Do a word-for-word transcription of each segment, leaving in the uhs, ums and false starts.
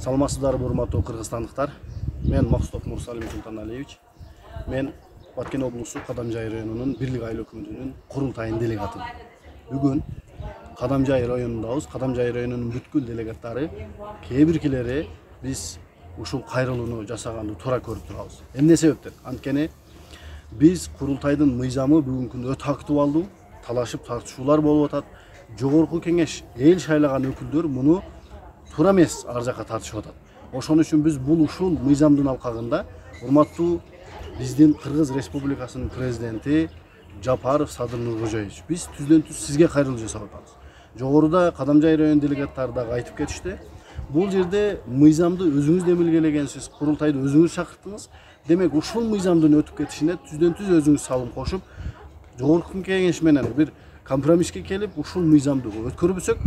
Саламатсыздарбы, урматтуу кыргызстандыктар. Мен Максутов Мурсалим Султаналиевич. Мен Баткен облусу Кадамжай районунун бирлик айыл өкмөтүнүн курултайын делегаты. Бүгүн Кадамжай районундабыз. Кадамжай районунун бүткүл делегаттары, кээ биркилери биз ушул кайрылууну жасаганды туура көрүп турабыз. Эмне себептен? Анткени биз курултайдын мыйзамы бүгүнкү күндө өтө актуалдуу, талашып тартышуулар болуп атат. Жогорку кеңеш эл шайлаган өкүлдөр муну туура эмес ар жакка тартышып атат. Ошон үчүн биз бул ушул мыйзамдын алкагында урматтуу биздин Кыргыз Республикасынын президенти Жапаров Садыр Нуркожоевич, биз түздөн түз сизге кайрылуу жасап атабыз. Жогоруда Кадамжай район делегаттары дагы айтып кетишти. Бул жерде мыйзамды өзүңүз демилгелегенсиз, курултайды өзүңүз чакырттыңыз. Демек ушул мыйзамдын өтүп кетишине түздөн түз өзүңүз салым кошуп, жогорку кеңеш менен бир компромисске келип, ушул мыйзамды өткөрбөсөк,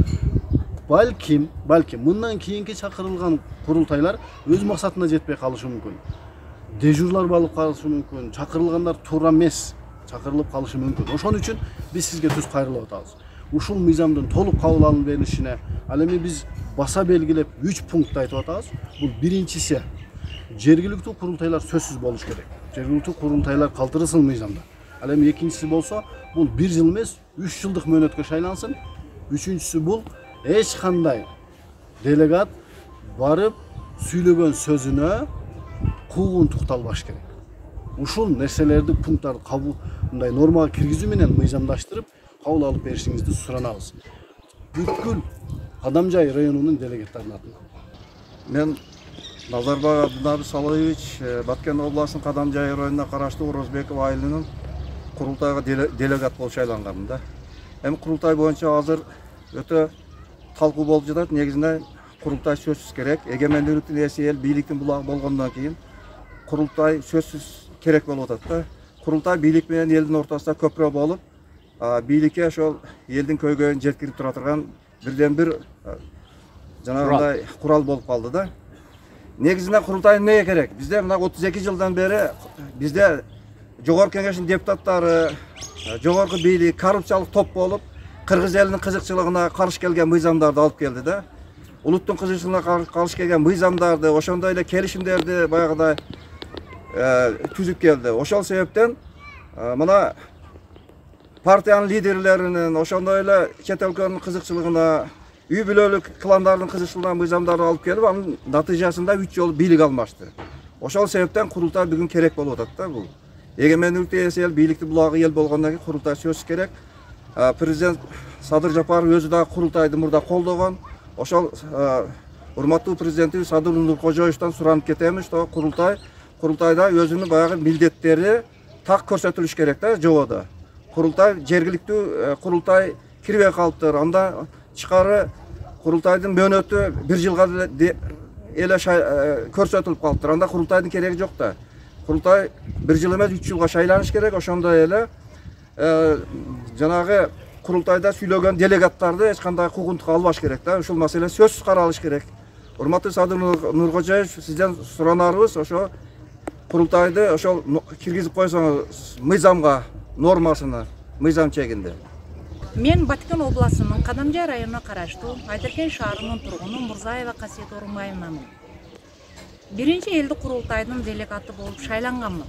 балким, балким мындан кийинки чакырылган курултайлар өз максатына жетпей калышы мүмкүн. Дежурлар болуп калышы мүмкүн, чакырылгандар туура эмес чакырылып калышы мүмкүн. Ошон үчүн биз сизге түз кайрылып атабыз. Ушул мыйзамдын толук кабыл алынып берилишине ал эми биз баса белгилеп үч пунктты айтып атабыз. Бул биринчиси, жергиликтүү курултайлар сөзсүз болуш керек. Жергиликтүү курултайлар калтырылсын мыйзамда. Ал эми экинчиси болсо, бул бир жыл эмес, үч жылдык мөөнөткө шайлансын. Үчүнчүсү бул эч кандай делегат барып сүйлөгөн сөзүнө куугун тукталбаш керек. Ушул нерселерди пункттарды кабыл мындай нормага киргизүү менен мыйзамдаштырып кабыл алып беришиңизди суранабыз. Бүткүл Кадамжай районунун делегаттарынын атынан. Мен Назарбай Абдунабы Салаевич, Баткен обласынын Кадамжай районуна караштуу Орозбеков айылынын курултайга делегат болуп шайланганмын да. Эми курултай боюнча азыр өтө талкуу болуп жатат. Негизинде курултай сөзсүз керек. Эгемендүүлүктүн ээси эл, бийликтин булагы болгондон кийин курултай сөзсүз керек болуп атат да. Курултай бийлик менен элдин ортосунда көпүрө болуп, бийликке ошол элдин көйгөйүн жеткирип тура турган бирден бир жанагындай курал болуп калды да. Негизинде курултай эмнеге керек? Бизде мына отуз эки жылдан бери бизде жогорку кеңештин депутаттары, жогорку бийлик коррупциялык топ болуп, кыргыз элинин кызыкчылыгына каршы келген мыйзамдарды алып келди да. Улуттун кызыкчылыгына каршы келген мыйзамдарды, ошондой эле келишимдерди баягыдай түзүп келди. Ошол себептен мына партиянын лидерлеринин, ошондой эле чет өлкөнүн кызыкчылыгына, үй бүлөлүк кландардын кызыкчылыгына мыйзамдарды алып келип, анын натыйжасында үч жолу бийлик алмашты. Ошол себептен курултай бүгүн керек болуп атат да бул. Эгемендүүлүктү ээси эл, бийликтин булагы эл болгондон кийин курултай сөзсүз керек. Президент Садыр Жапаров өзү дагы курултайды мурда колдогон. Ошол урматтуу президентибиз Садыр Нуркожоевичтен суранып кетемиз, что курултай курултайда өзүнүн баягы милдеттери так көрсөтүлүш керек да жободо. Курултай жергиликтүү курултай кирбей калыптыр. Анда чыкары курултайдын мөөнөтү бир жылга эле көрсөтүлүп калыптыр. Анда курултайдын кереги жок да. Курултай бир жыл эмес үч жылга шайланыш керек. Ошондой эле жанагы курултайда сүйлөгөн делегаттарды эч кандай куугунтукка албаш керек да. Ушул маселе сөзсүз каралыш керек. Урматтуу Садыр Нуркожоевич, сизден суранарыбыз ошо курултайды ошол киргизип койсоңуз мыйзамга, нормасына, мыйзам чегинде. Мен Баткен обласынын Кадамжай районуна караштуу Айдаркен шаарынын тургуну Мурзаева Касиет Орунбаевнамын. Биринчи элдик курултайдын делегаты болуп шайланганмын.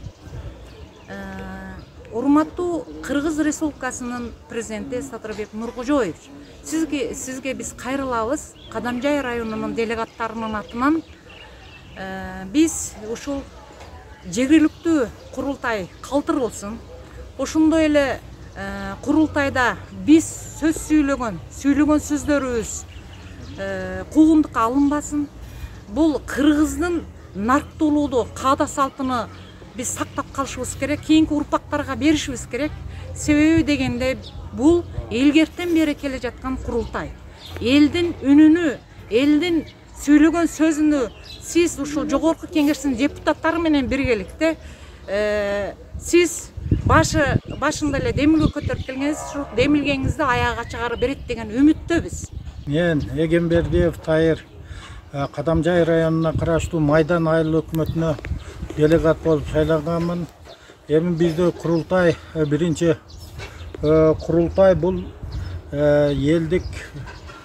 Урматтуу Кыргыз Республикасынын президенти Садырбек Нуркожоевич, сизге сизге биз кайрылабыз. Кадамжай районунун делегаттарынын атынан биз ушул жергиликтүү курултай калтырылсын. Ошондой эле курултайда биз сөз сүйлөгөн, сүйлөгөн сөздөрүбүз куугунтукка алынбасын. Бул кыргыздын нарктуулугу, каада салтыны биз сактап калышыбыз керек, кийинки урпактарга беришибиз керек. Себеби дегенде бул элгертен бери келе жаткан курултай. Элдин үнүнү, элдин сүйлөгөн сөзүнү сиз ушул жогорку кеңештин депутаттары менен биргеликте сиз башы башында эле демилге көтөрүп келгенсиз, ушул демилгеңизди аягга чыгарып берет деген үмүттөбүз. Мен Эгембердиев Тайыр, Кадамжай районуна караштуу Майдан айыл өкмөтүнө делегат болуп шайланганмын. Эми бизде курултай биринчи курултай бул элдик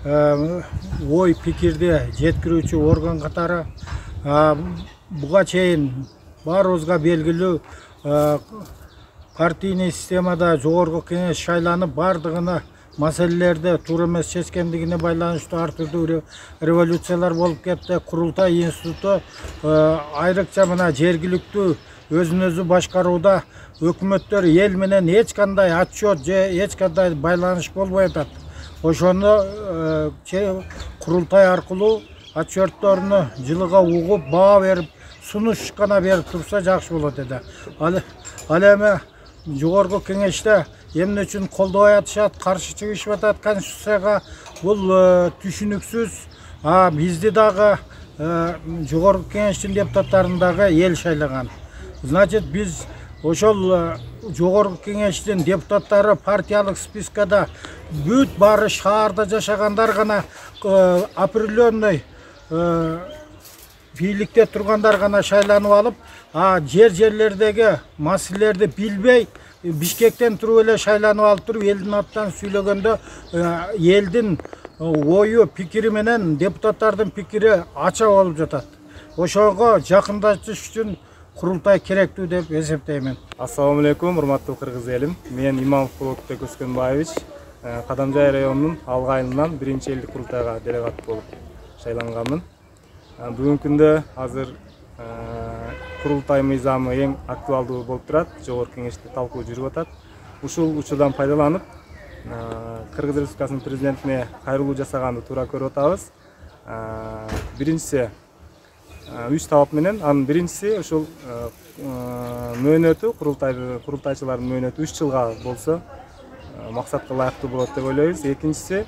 ой пикирди жеткирүүчү орган катары буга чейин баарыбызга белгилүү партийный системада жогорку кеңеш шайланып бардыгына маселелерди туура эмес чечкендигине байланыштуу ар түрдүү революциялар болуп кетти. Курултай институту айрыкча мына жергиликтүү өзүн өзү башкарууда өкмөттөр эл менен эч кандай отчет же эч кандай байланыш болбой атат. Ошону курултай аркылуу отчетторуну жылыга угуп баа берип сунуш гана берип турса жакшы болот эди. Ал эми жогорку кеңеште эмне үчүн колдобой атышат, каршы чыгышып атат конституцияга, бул түшүнүксүз. А бизди дагы жогорку кеңештин депутаттарын дагы эл шайлаган. Значит, биз ошол жогорку кеңештин депутаттары партиялык спискада бүт баары шаарда жашагандар гана, определенный бийликте тургандар гана шайланып алып, а жер жерлердеги маселелерди билбей Бишкектен туруп эле шайланып алып туруп элдин атынан сүйлөгөндө элдин ою пикири менен депутаттардын пикири ача болуп жатат. Ошого жакындашыш үчүн курултай керектүү деп эсептеймин. Ассаламу алейкум, урматтуу кыргыз элим. Мен Имамов Болотбек Өскөнбаевич, Кадамжай районунун Алга айылынан биринчи элдик курултайга делегат болуп шайланганмын. Бүгүнкү күндө азыр курултай мыйзамы эң актуалдуу болуп турат. Жогорку кеңеште талкуу жүрүп атат. Ушул учурдан пайдаланып, Кыргыз Республикасынын президентине кайрылуу жасаганды туура көрүп атабыз. Биринчиси үч талап менен, анын биринчиси ушул мөөнөтү, курултайчылардын мөөнөтү үч жылга болсо максатка ылайыктуу болот деп ойлойбуз. Экинчиси,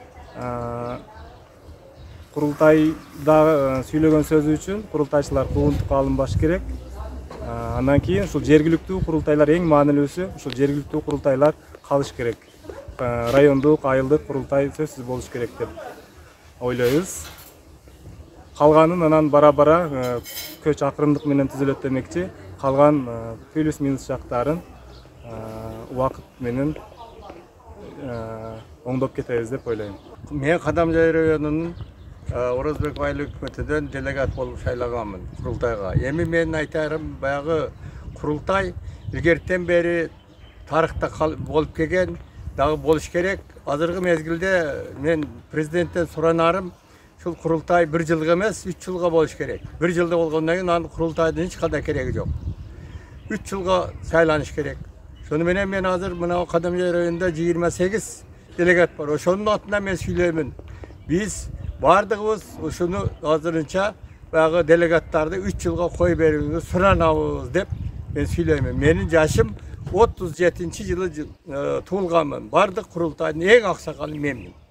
курултайда сүйлөгөн сөзү үчүн курултайчылар куугунтукка алынбаш керек. Андан кийин ушул жергиликтүү курултайлар эң маанилүүсү, ушул жергиликтүү курултайлар калыш керек. Райондук, айылдык курултай сөзсүз болуш керек деп ойлойбуз. Калганын анан бара-бара көч акырындык менен түзүлөт демекчи. Калган плюс минус жактарын убакыт менен оңдоп кетебиз деп ойлойм. Мен Кадамжай районунун Орозбек айыл өкмөтүнөн делегат болуп шайлаганмын курултайга. Эми мен айтарым, баягы курултай илгертен бери тарыхта болуп келген, дагы болуш керек. Азыркы мезгилде мен президенттен суранарым, ушул курултай бир жылга эмес, үч жылга болуш керек. Бир жылда болгондон кийин анын курултайдын эч кандай кереги жок. үч жылга сайланыш керек. Шону менен мен азыр мына Кадамжай районунда жыйырма сегиз делегат бар. Ошонун атынан мен сүйлөймүн. Биз бардыгыбыз ушуну азырынча баягы делегаттарды үч жылга кой берүүнү суранабыз деп мен сүйлөймүн. Менин жашым отуз жетинчи жылы туулганмын. Бардык курултайдын эң аксакалы менмин.